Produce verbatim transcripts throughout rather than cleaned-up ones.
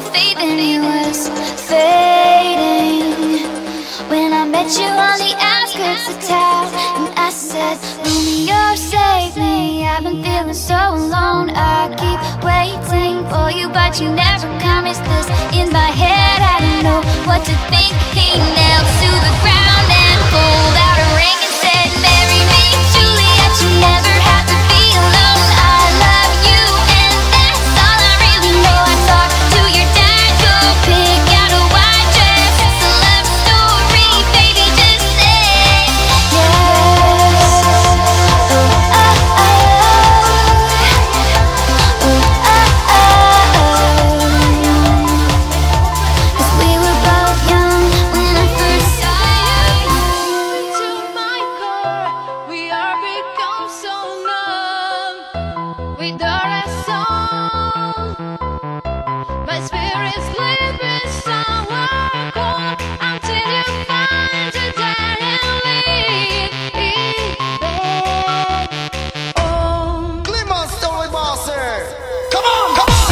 my faith in you was fading. When I met you on the outskirts of town, and I said, Romeo, save me, I've been feeling so alone. I keep waiting for you, but you never come. It's this in my head, I don't know what to think. He knelt to the ground and pulled out a ring and said, marry me, Juliet, you never have to be alone. I love you, and that's all I really know. I talked to your dad, go pick out a white dress. It's a love story, baby, just say yes. Oh, oh, oh. Oh, oh, oh. 'Cause we were both young when I first saw you. To my core, we are become so numb without a song. My spirit's living somewhere cold until you find a dead and leave it home. Glimmer Story Master. Come on, come on.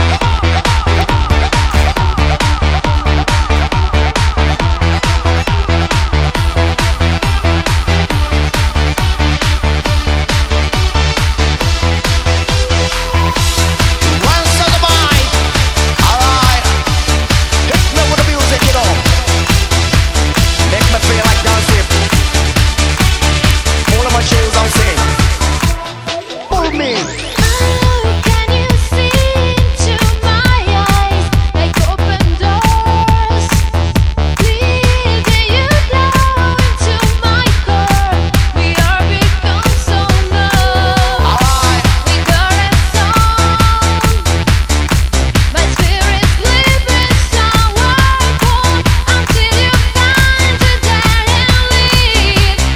One son of mine. All right. Hit me with the music, you know. Make me feel like dancing. Pull on my shoes, I'm singing. Pull me. Oh, can you see into my eyes like open doors, leading you down into my core? We are become so numb Alright. without a song. My spirit's living somewhere cold until you find a dead and leave it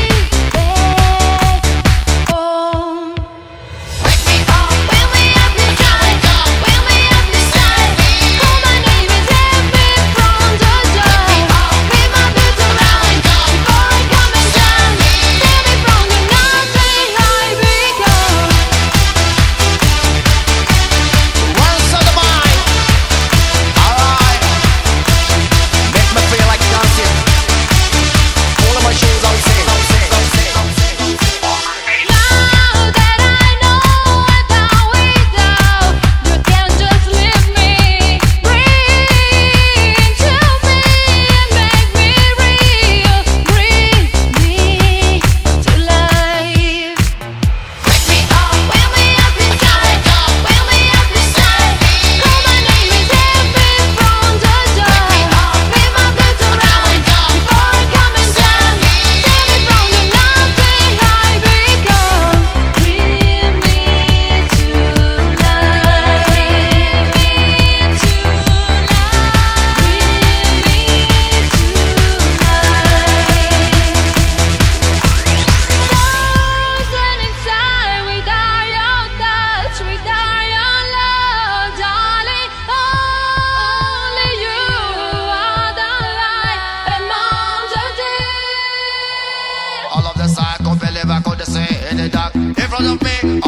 home. Wake me up. When we up inside, when we up inside, call my name is heaven from the door. Leave my boots around before I come and down. Save me from the nothing I become. One son of mine. Alright. Make me feel like dancing. Pull on my shoes, I'm singing. I'm singing. I'm singing. I'm singing. Now that I know without without, you can't just leave me. Bring to me and make me real. Bring me to life. Wake me up. When we up inside, when we up inside, call my name is heaven from the door. Leave my boots around before I come and down. Save me from the nothing I become. Bring me to life. Bring me to life. Frozen inside without your touch, without your love, darling. Only you are the light among the dead. All of the psycho believer could say in the dark in front of me.